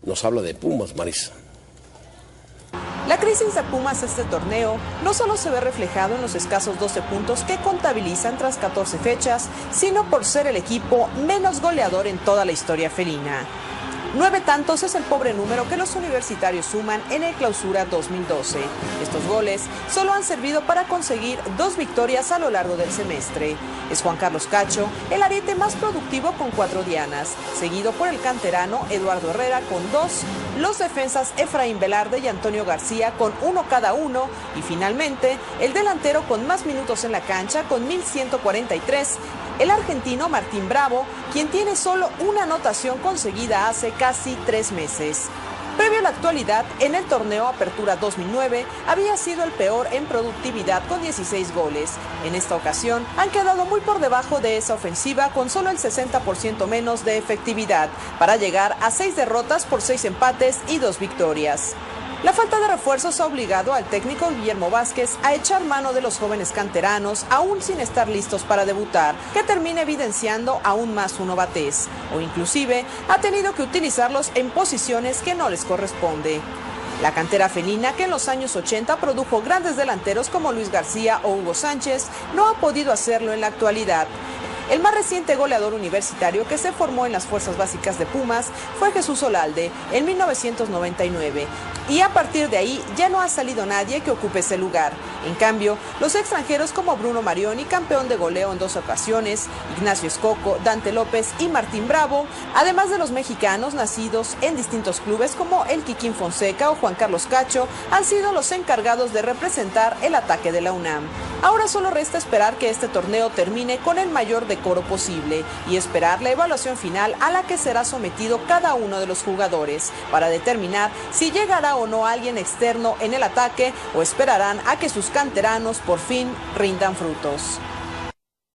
nos habla de Pumas, Marisa. La crisis de Pumas este torneo no solo se ve reflejado en los escasos 12 puntos que contabilizan tras 14 fechas, sino por ser el equipo menos goleador en toda la historia felina. 9 tantos es el pobre número que los universitarios suman en el Clausura 2012. Estos goles solo han servido para conseguir 2 victorias a lo largo del semestre. Es Juan Carlos Cacho el ariete más productivo con 4 dianas, seguido por el canterano Eduardo Herrera con 2, los defensas Efraín Velarde y Antonio García con 1 cada uno y finalmente el delantero con más minutos en la cancha con 1143, el argentino Martín Bravo, quien tiene solo una anotación conseguida hace casi 3 meses. Previo a la actualidad, en el torneo Apertura 2009 había sido el peor en productividad con 16 goles. En esta ocasión han quedado muy por debajo de esa ofensiva con solo el 60% menos de efectividad, para llegar a 6 derrotas por 6 empates y 2 victorias. La falta de refuerzos ha obligado al técnico Guillermo Vázquez a echar mano de los jóvenes canteranos, aún sin estar listos para debutar, que termina evidenciando aún más su novatez, o inclusive ha tenido que utilizarlos en posiciones que no les corresponde. La cantera felina, que en los años 80 produjo grandes delanteros como Luis García o Hugo Sánchez, no ha podido hacerlo en la actualidad. El más reciente goleador universitario que se formó en las fuerzas básicas de Pumas fue Jesús Olalde en 1999 y a partir de ahí ya no ha salido nadie que ocupe ese lugar. En cambio, los extranjeros como Bruno Marioni, campeón de goleo en 2 ocasiones, Ignacio Escoco, Dante López y Martín Bravo, además de los mexicanos nacidos en distintos clubes como el Kikín Fonseca o Juan Carlos Cacho, han sido los encargados de representar el ataque de la UNAM. Ahora solo resta esperar que este torneo termine con el mayor decoro posible y esperar la evaluación final a la que será sometido cada uno de los jugadores para determinar si llegará o no alguien externo en el ataque o esperarán a que sus canteranos por fin rindan frutos.